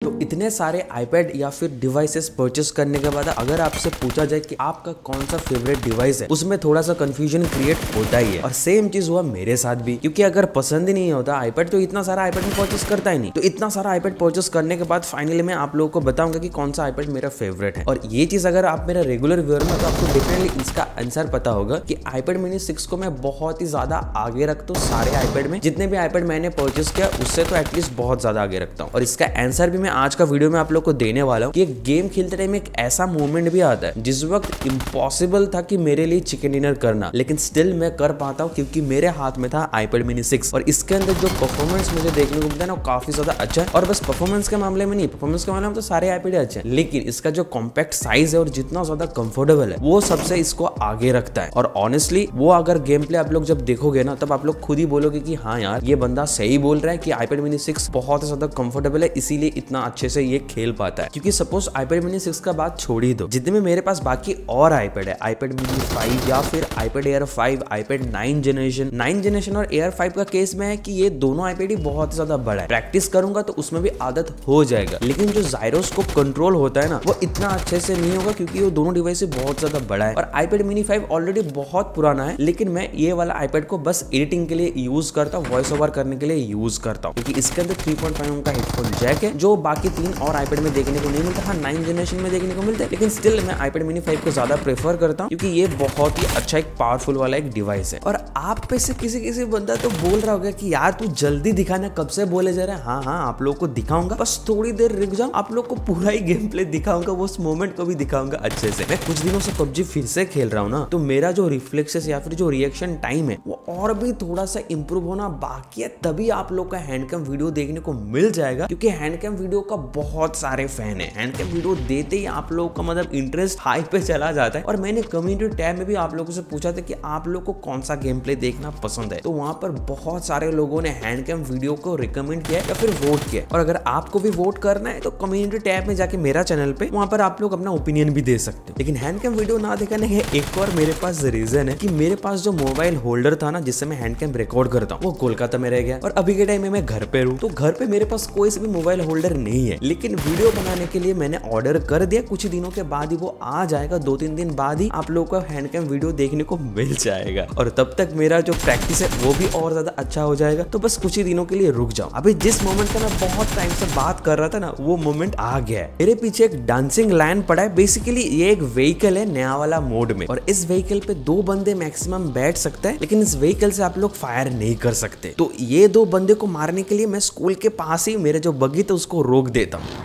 तो इतने सारे आईपैड या फिर डिवाइसेस परचेस करने के बाद अगर आपसे पूछा जाए कि आपका कौन सा फेवरेट डिवाइस है, उसमें थोड़ा सा कंफ्यूजन क्रिएट होता ही है। और सेम चीज हुआ मेरे साथ भी, क्योंकि अगर पसंद ही नहीं होता आईपैड तो इतना सारा आईपैड में परचेस करता ही नहीं। तो इतना सारा आईपैड परचेस करने के बाद फाइनली मैं आप लोगों को बताऊंगा कि कौन सा आईपैड मेरा फेवरेट है। और ये चीज अगर आप मेरा रेगुलर व्यूअर में, तो आपको डेफिनेटली इसका आंसर पता होगा कि आईपैड मिनी 6 को मैं बहुत ही ज्यादा आगे रखता हूँ सारे आईपैड में। जितने भी आईपैड मैंने परचेस किया उससे तो एटलीस्ट बहुत ज्यादा आगे रखता हूँ। और इसका आंसर भी मैं आज का वीडियो में आप लोग को देने वाला हूँ कि एक गेम खेलते टाइम एक ऐसा मोमेंट भी आता है जिस वक्त इम्पॉसिबल था कि मेरे लिए चिकन डिनर करना, लेकिन स्टिल मैं कर पाता हूँ क्योंकि मेरे हाथ में था आईपैड मिनी 6। और इसके अंदर जो परफॉर्मेंस मुझे देखने को मिलता है ना, काफी ज्यादा अच्छा है। और बस परफॉर्मेंस के मामले में नहीं, परफॉर्मेंस के मामले में तो सारे आईपैड अच्छे हैं, लेकिन इसका जो कॉम्पैक्ट साइज है और जितना ज्यादा कंफर्टेबल है वो सबसे इसको आगे रखता है। और ऑनेस्टली वो अगर गेम प्ले आप लोग जब देखोगे ना, तब आप लोग खुद ही बोलोगे कि हाँ यार ये बंदा सही बोल रहा है कि आईपैड मिनी 6 बहुत ज्यादा कंफर्टेबल है, इसीलिए इतना अच्छे से ये खेल पाता है। क्योंकि सपोज आईपैड मिनी 6 का बात छोड़ ही दो, जितने में मेरे पास बाकी और आईपैड है, आईपैड मिनी 5 या फिर आईपैड एयर 5, आईपैड 9 जनरेशन और एयर 5 का केस में है कि ये दोनों आईपैड ही बहुत ज्यादा बड़ा है। प्रैक्टिस करूंगा तो उसमें भी आदत हो जाएगा, लेकिन जो जायरोस्कोप कंट्रोल होता है ना, वो इतना अच्छे से नहीं होगा क्योंकि वो दोनों डिवाइस बहुत ज्यादा बड़ा है। और आईपैड मिनी 5 ऑलरेडी बहुत पुराना है, लेकिन मैं ये वाला आईपैड को बस एडिटिंग के लिए यूज करता हूँ, वॉइस ओवर करने के लिए यूज करता हूँ, क्योंकि इसके अंदर 3.5 का हेडफोन जैक है जो बाकी 3 और आईपैड में देखने को नहीं मिलता। हाँ 9 जनरेशन में देखने को मिलता है, लेकिन स्टिल मैं आईपैड मिनी 5 को ज्यादा प्रेफर करता हूँ क्योंकि ये बहुत ही अच्छा एक पावरफुल वाला एक डिवाइस है। और आप पे से किसी बंदा तो बोल रहा होगा कि यार तू जल्दी दिखाना, कब से बोले जा रहा है। हाँ आप लोग को दिखाऊंगा, बस थोड़ी देर रुक जाओ, आप लोग को पूरा ही गेम प्ले दिखाऊंगा, वो उस मोमेंट को भी दिखाऊंगा अच्छे से। मैं कुछ दिनों से पबजी फिर से खेल रहा हूँ ना, तो मेरा जो रिफ्लेक्सेस या फिर जो रिएक्शन टाइम है वो और भी थोड़ा सा इंप्रूव होना बाकी है, तभी आप लोग का हैंडकैम वीडियो देखने को मिल जाएगा। क्योंकि हैंडकैम वीडियो का बहुत सारे फैन है, हैंडकैम वीडियो देते ही आप लोग का मतलब इंटरेस्ट हाई पे चला जाता है। और मैंने कम्युनिटी टैब में भी आप लोगों से पूछा था कि आप लोग को कौन सा गेम प्ले देखना पसंद है, तो वहां पर बहुत सारे लोगों ने हैंडकैम वीडियो को रिकमेंड किया या फिर वोट किया। और अगर आपको भी वोट करना है तो कम्युनिटी टैब में जाके मेरा चैनल पे, वहां पर आप लोग अपना ओपिनियन भी दे सकते हो। लेकिन हैंडकैम वीडियो ना दिखाने का एक और मेरे पास रीजन है कि मेरे पास जो मोबाइल होल्डर था ना जिससे मैं हैंडकैम रिकॉर्ड करता हूँ, वो कोलकाता में रह गया। और अभी के टाइम में मैं घर पे हूँ, तो घर पे मेरे पास कोई से भी मोबाइल होल्डर नहीं है, लेकिन वीडियो बनाने के लिए मैंने ऑर्डर कर दिया। कुछ दिनों के बाद ही वो आ जाएगा, 2-3 दिन बाद ही आप लोगों को हैंडकैम वीडियो देखने को मिल जाएगा। और तब तक मेरा जो प्रैक्टिस है वो भी और ज्यादा अच्छा हो जाएगा। तो बस कुछ ही दिनों के लिए रुक जाओ। अभी जिस मोमेंट का मैं बहुत टाइम से बात कर रहा था ना, वो मोमेंट आ गया है। मेरे पीछे एक डांसिंग लाइन पड़ा है। बेसिकली ये एक व्हीकल है नया वाला मोड में, और इस व्हीकल पे 2 बंदे मैक्सिमम बैठ सकते हैं, लेकिन इस व्हीकल से आप लोग फायर नहीं कर सकते। तो ये 2 बंदे को मारने के लिए मैं स्कूल के पास ही मेरे जो बगी था उसको रोक देता हूँ।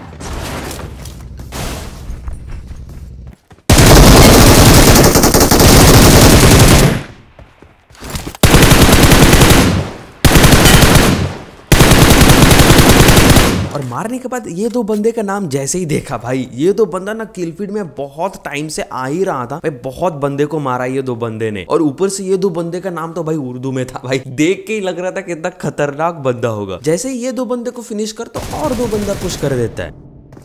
और मारने के बाद ये 2 बंदे का नाम जैसे ही देखा, भाई ये 2 बंदा ना किल फीड में बहुत टाइम से आ ही रहा था। भाई बहुत बंदे को मारा ये 2 बंदे ने, और ऊपर से ये 2 बंदे का नाम तो भाई उर्दू में था। भाई देख के ही लग रहा था कितना खतरनाक बंदा होगा। जैसे ही ये 2 बंदे को फिनिश कर, तो और 2 बंदा पुश कर देता है।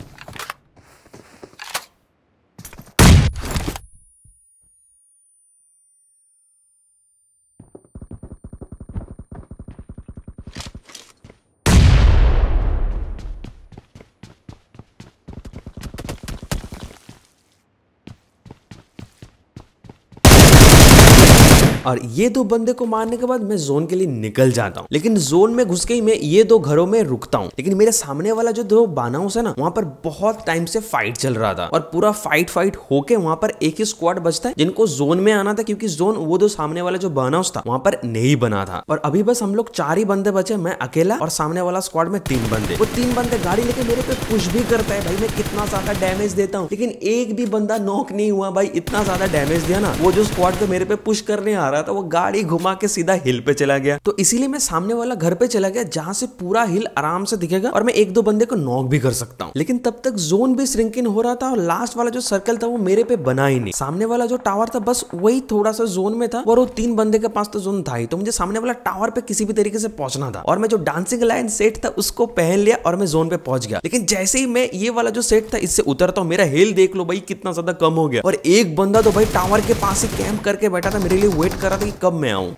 और ये 2 बंदे को मारने के बाद मैं जोन के लिए निकल जाता हूँ, लेकिन जोन में घुस के ही मैं ये 2 घरों में रुकता हूँ। लेकिन मेरे सामने वाला जो 2 बान हाउस है ना, वहाँ पर बहुत टाइम से फाइट चल रहा था, और पूरा फाइट होके वहाँ पर एक ही स्क्वाड बचता है जिनको जोन में आना था, क्योंकि जोन वो 2 सामने वाला जो बान हाउस था वहाँ पर नहीं बना था। और अभी बस हम लोग 4 ही बंदे बचे, मैं अकेला और सामने वाला स्क्वाड में 3 बंदे। वो 3 बंदे गाड़ी लेके मेरे पे पुश भी करता है। भाई मैं कितना ज्यादा डैमेज देता हूँ, लेकिन एक भी बंदा नॉक नहीं हुआ। भाई इतना ज्यादा डैमेज दिया ना, वो जो स्क्वाड तो मेरे पे पुश करने आ रहा था वो गाड़ी घुमा के सीधा हिल पे चला गया। तो इसीलिए मैं सामने वाला घर पे चला गया जहां से पूरा हिल आराम से दिखेगा और मैं 1-2 बंदे को नॉक भी कर सकता हूँ। लेकिन तब तक जोन भी श्रिंकिन हो रहा था और लास्ट वाला जो सर्कल था वो मेरे पे बना ही नहीं। सामने वाला जो टावर था बस वही थोड़ा सा जोन में था, और वो 3 बंदे के पास तो जोन था ही। तो मुझे सामने वाला टावर पे किसी भी तरीके से पहुंचना था, और मैं जो डांसिंग लाइन सेट था उसको पहन लिया और मैं जोन पे पहुंच गया। लेकिन जैसे ही मैं ये वाला जो सेट था इससे उतरता हूँ, मेरा हिल देख लो भाई कितना ज्यादा कम हो गया। और एक बंदा तो भाई टावर के पास ही कैंप करके बैठा था, मेरे लिए वेट कर रहा था कि कब मैं आऊं।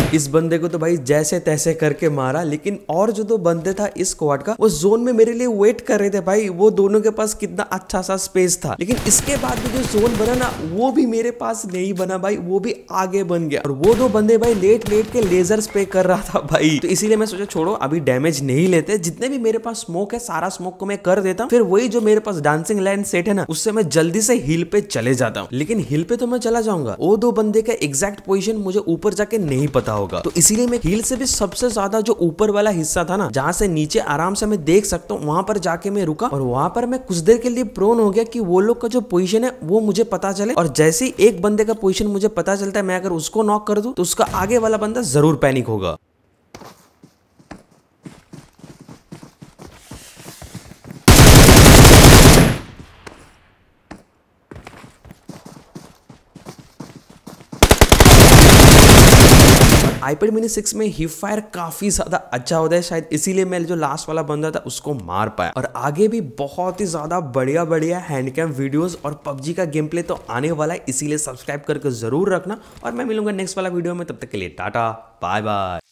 इस बंदे को तो भाई जैसे तैसे करके मारा, लेकिन और जो दो बंदे था इस स्क्वाड का वो जोन में मेरे लिए वेट कर रहे थे भाई। वो दोनों के पास कितना अच्छा सा स्पेस था, लेकिन इसके बाद भी जो जोन बना ना वो भी मेरे पास नहीं बना भाई, वो भी आगे बन गया। और वो दो बंदे भाई लेट लेट के लेजर स्प्रे कर रहा था भाई। तो इसीलिए मैं सोचा छोड़ो अभी डैमेज नहीं लेते, जितने भी मेरे पास स्मोक है सारा स्मोक को मैं कर देता हूँ, फिर वही जो मेरे पास डांसिंग लाइन सेट है ना उससे मैं जल्दी से हिल पे चले जाता हूँ। लेकिन हिल पे तो मैं चला जाऊंगा, वो दो बंदे का एग्जैक्ट पोजीशन मुझे ऊपर जाके नहीं पता होगा। तो इसीलिए मैं हिल से भी सबसे ज्यादा जो ऊपर वाला हिस्सा था ना जहां से नीचे आराम से मैं देख सकता हूँ, वहां पर जाके मैं रुका और वहां पर मैं कुछ देर के लिए प्रोन हो गया कि वो लोग का जो पोजीशन है वो मुझे पता चले। और जैसे ही एक बंदे का पोजीशन मुझे पता चलता है, मैं अगर उसको नॉक कर दूं तो उसका आगे वाला बंदा जरूर पैनिक होगा। iPad mini 6 में हिप फायर काफी ज्यादा अच्छा होता है, शायद इसीलिए मैं जो लास्ट वाला बंदा था उसको मार पाया। और आगे भी बहुत ही ज्यादा बढ़िया बढ़िया हैंडकैम वीडियोस और PUBG का गेम प्ले तो आने वाला है, इसीलिए सब्सक्राइब करके जरूर रखना। और मैं मिलूंगा नेक्स्ट वाला वीडियो में, तब तक के लिए टाटा बाय बाय।